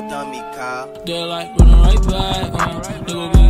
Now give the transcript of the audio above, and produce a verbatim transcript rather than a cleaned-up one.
dummy, Kyle. They're like running right back, uh, nigga.